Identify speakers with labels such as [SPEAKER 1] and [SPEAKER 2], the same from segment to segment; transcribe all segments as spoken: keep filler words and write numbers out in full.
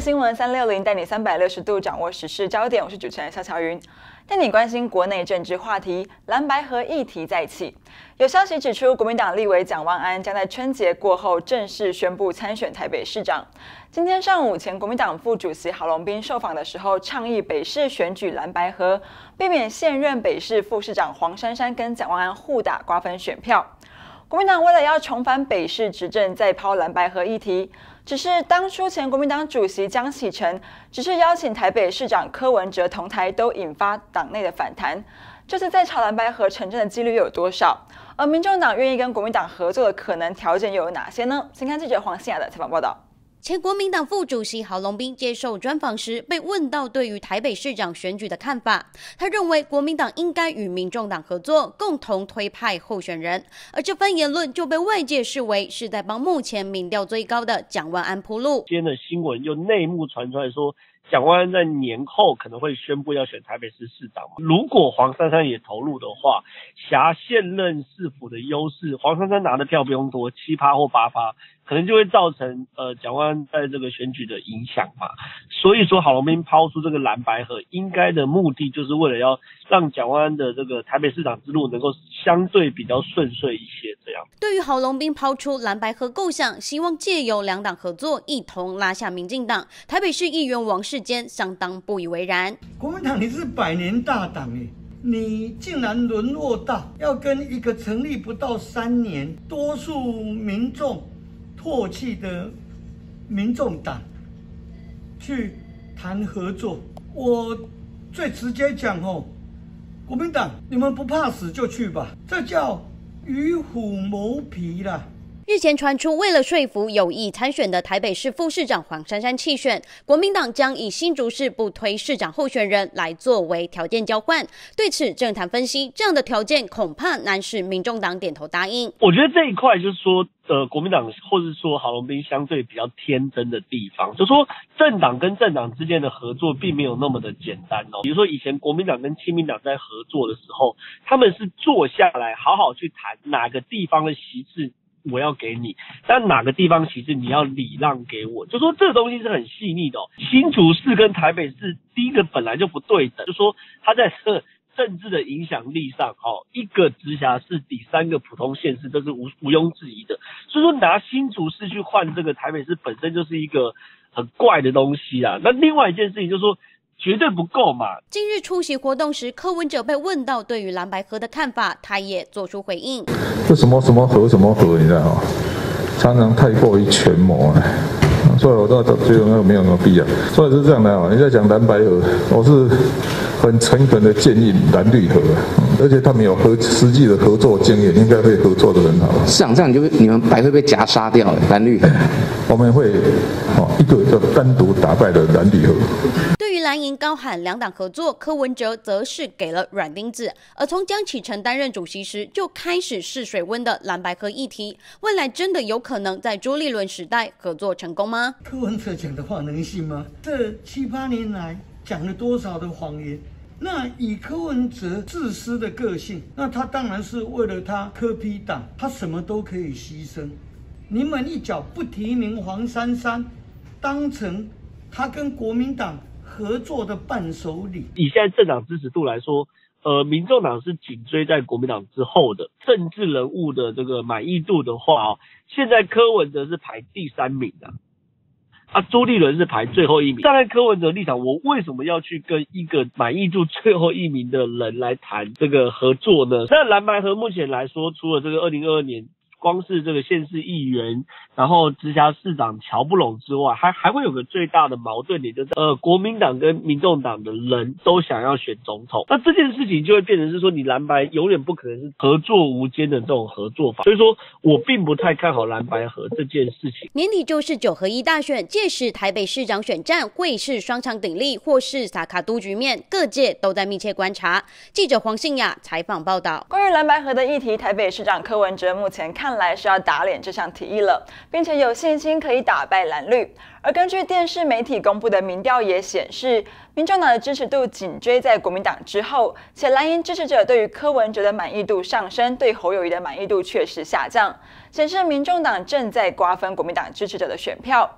[SPEAKER 1] 新闻三六零带你三百六十度掌握时事焦点，我是主持人肖乔云，带你关心国内政治话题。蓝白合议题再起，有消息指出，国民党立委蒋万安将在春节过后正式宣布参选台北市长。今天上午，前国民党副主席郝龙斌受访的时候，倡议北市选举蓝白合，避免现任北市副市长黄珊珊跟蒋万安互打瓜分选票。国民党为了要重返北市执政，再抛蓝白合议题。只是当初前国民党主席江启臣只是邀请台北市长柯文哲同台，都引发党内的反弹。这次再炒蓝白合成真的几率又有多少？而民众党愿意跟国民党合作的可能条件又有哪些呢？先看记者黄信雅的采访报道。
[SPEAKER 2] 前国民党副主席郝龙斌接受专访时，被问到对于台北市长选举的看法，他认为国民党应该与民众党合作，共同推派候选人。而这番言论就被外界视为是在帮目前民调最高的蒋万安铺路。
[SPEAKER 3] 今天的新闻又内幕传出来说，蒋万安在年后可能会宣布要选台北市市长嘛。如果黄珊珊也投入的话，挟现任市府的优势，黄珊珊拿的票不用多，七趴或八趴，可能就会造成呃蒋万安在这个选举的影响嘛。所以说郝龙斌抛出这个蓝白合，应该的目的就是为了要让蒋万安的这个台北市长之路能够相对比较顺遂一些这样。
[SPEAKER 2] 对于郝龙斌抛出蓝白合构想，希望借由两党合作，一同拉下民进党，台北市议员王世坚相当不以为然。
[SPEAKER 4] 国民党你是百年大党耶，你竟然沦落到要跟一个成立不到三年、多数民众唾弃的民众党去谈合作。我最直接讲哦，国民党你们不怕死就去吧，这叫与虎谋皮啦。
[SPEAKER 2] 日前传出，为了说服有意参选的台北市副市长黄珊珊弃选，国民党将以新竹市不推市长候选人来作为条件交换。对此，政坛分析，这样的条件恐怕难使民众党点头答应。
[SPEAKER 3] 我觉得这一块就是说，呃，国民党或是说郝龙斌相对比较天真的地方，就是说政党跟政党之间的合作并没有那么的简单哦。比如说以前国民党跟亲民党在合作的时候，他们是坐下来好好去谈哪个地方的席次我要给你，但哪个地方其实你要礼让给我，就说这个东西是很细腻的哦。新竹市跟台北市第一个本来就不对等，就说它在这政治的影响力上，哦，一个直辖市抵三个普通县市，这是无毋庸置疑的。所以说拿新竹市去换这个台北市，本身就是一个很怪的东西啊。那另外一件事情就是说，绝对不够嘛。
[SPEAKER 2] 近日出席活动时，柯文哲被问到对于蓝白合的看法，他也做出回应。
[SPEAKER 5] 这什么什么合什么合，你知道吗？常常太过于权谋了，所以我倒觉得没有什么必要。所以是这样的啊，你在讲蓝白合，我是很诚恳的建议蓝绿合，而且他们有合实际的合作经验，应该会合作的很好。
[SPEAKER 6] 市长这样就你们白会被夹杀掉了，蓝绿合，
[SPEAKER 5] 我们会哦一个一个单独打败的蓝绿合。
[SPEAKER 2] 对于蓝营高喊两党合作，柯文哲则是给了软钉子。而从江启臣担任主席时就开始试水温的蓝白合议题，未来真的有可能在朱立伦时代合作成功吗？
[SPEAKER 4] 柯文哲讲的话能信吗？这七八年来讲了多少的谎言？那以柯文哲自私的个性，那他当然是为了他柯 P 党，他什么都可以牺牲。你们一脚不提名黄珊珊，当成他跟国民党合作的伴手礼。
[SPEAKER 3] 以现在政党支持度来说，呃，民众党是紧追在国民党之后的。政治人物的这个满意度的话哦，现在柯文哲是排第三名的。啊，朱立伦是排最后一名。站在柯文哲立场，我为什么要去跟一个满意度最后一名的人来谈这个合作呢？那蓝白合目前来说，除了这个二零二二年光是这个县市议员，然后直辖市长瞧不拢之外，还还会有个最大的矛盾点，就是呃，国民党跟民众党的人都想要选总统，那这件事情就会变成是说，你蓝白永远不可能是合作无间的这种合作法，所以说我并不太看好蓝白合这件事情。
[SPEAKER 2] 年底就是九合一大选，届时台北市长选战会是双强鼎立，或是萨卡都局面，各界都在密切观察。记者黄信雅采访报道。
[SPEAKER 1] 关于蓝白合的议题，台北市长柯文哲目前看来是要打脸这项提议了，并且有信心可以打败蓝绿。而根据电视媒体公布的民调也显示，民众党的支持度紧追在国民党之后，且蓝营支持者对于柯文哲的满意度上升，对侯友宜的满意度却是下降，显示民众党正在瓜分国民党支持者的选票。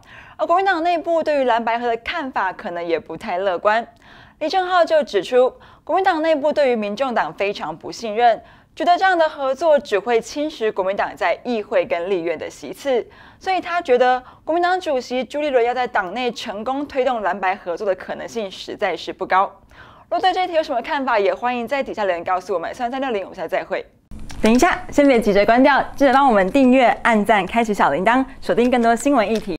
[SPEAKER 1] 而国民党内部对于蓝白合的看法可能也不太乐观。李正皓就指出，国民党内部对于民众党非常不信任，觉得这样的合作只会侵蚀国民党在议会跟立院的席次，所以他觉得国民党主席朱立伦要在党内成功推动蓝白合作的可能性实在是不高。若对这一题有什么看法，也欢迎在底下留言告诉我们。三三六零，我们下次再会。等一下，先别急着关掉，记得帮我们订阅、按赞、开启小铃铛，锁定更多新闻议题。